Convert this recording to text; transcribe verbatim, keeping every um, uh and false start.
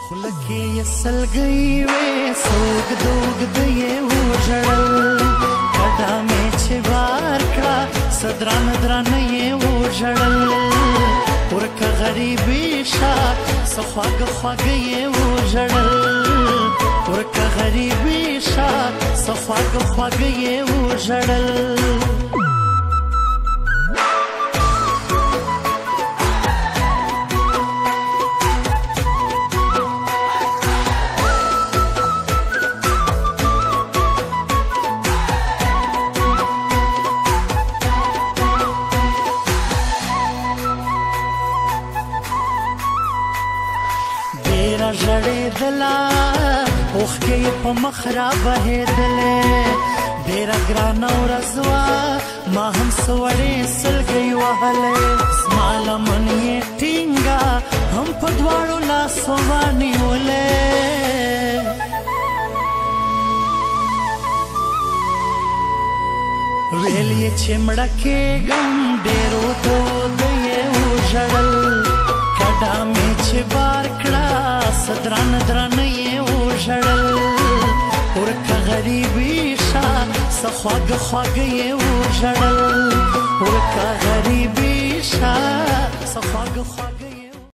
خلکې یې سلګۍ وې سوګد اوږد یې وژړل کډه مې چې بار کړه څه درانه درانه یې وژړل ورکه غریبي شه څه خواږه خواږه یې وژړل ورکه غریبي شه څه خواږه خواږه یې وژړل ډېره ژړېدله اوښکې یې په مخ را بهېدلې ډېره ګرانه ورځ وه ما هم څه وړې سلګۍ وهلې زما لمن یې ټینګه هم په دواړو لاسو رانیولې ویل یې چې مړه کېږم ډېرو دودو یې وژړل کډه مې چې بار کړه څه درانه درانه یې وژړل ورکه غریبي شه څه خواږه خواږه یې وژړل ورکه غریبي شه څه خواږه خواږه